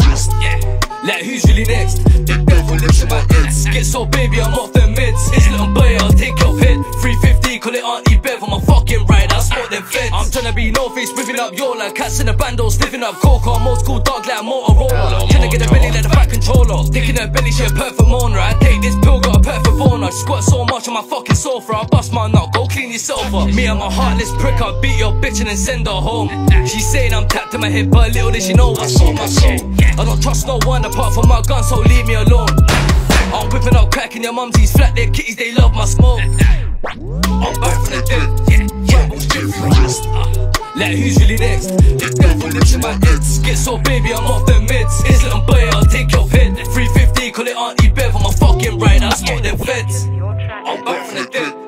Like who's really next? The devil lives in my head. Get so baby, I'm off the mids. It's little boy, I'll take your head. 350, call it Auntie Bev on my fucking ride. I smoke them feds. I'm tryna be no face, whipping up Yola. Cats in the bando, sniffing up coca. I'm old school dog like Motorola. Tryna get a belly like the back controller. Sticking her belly, she a perfect moaner. I take this pill, got a perfect boner. Squat so much on my fucking sofa. I bust my nut, go clean yourself up. Me and my heartless prick, I beat your bitch and then send her home. She's saying I'm tapped in my head, but little did she know I sold my soul. I don't trust no one apart from my gun, so leave me alone. I'm whipping up crack in your mumsies, flat their kitties, they love my smoke. I'm back from the dead, like who's really next? The devil lives in my head. Get so baby, I'm off the mids. It's little boy, I'll take your head. 350, call it Auntie Bev on my fucking ride. I smoke them feds. I'm back from the dead.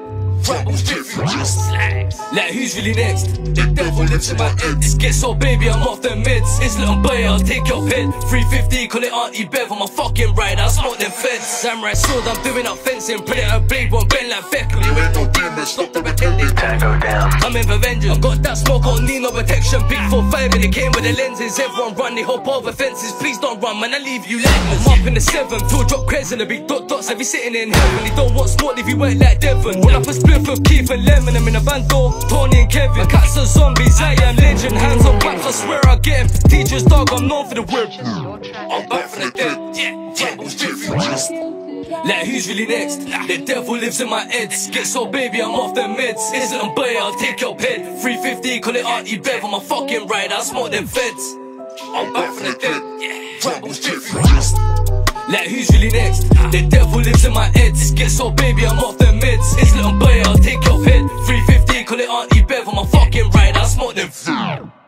Like who's really next? The devil lives in my head. Get so baby, I'm off the mids. It's little boy, I'll take your head. 350, call it Auntie Bev on my fucking ride. I smoke them feds. Samurai sword, I'm doing up fencing. Predator blade won't bend like Beckham. You ain't no demon, stop the pretending. Tango down, I'm in for vengeance. I got that smoke, I don't need no protection. Big 4-5 and it came with the lenses. Everyone run, they hop over fences. Please don't run, man, I leave you legless. I'm up in the 7, full drop creds and the big dots. I be sitting in heaven. They don't want smoke if you work like Devon. Roll up a spliff of Keith and Lemon. I'm in a bando, Tony and Kevin. My cats are zombies, I am legend. Hands on back, I swear I get him. Teacher's dog, I'm known for the word. I'm back from the dead. Like who's really next? The devil lives in my head. Get so baby, I'm off the mids. It's little boy, I'll take your head. 350, call it Auntie Bev on my fucking ride. I smoke them feds. I'm back from the dead. Like who's really next? The devil lives in my head. Get so baby, I'm off the mids. It's little boy, I'll take your head. 350, call it Auntie Bev on my fucking ride. I smoke them.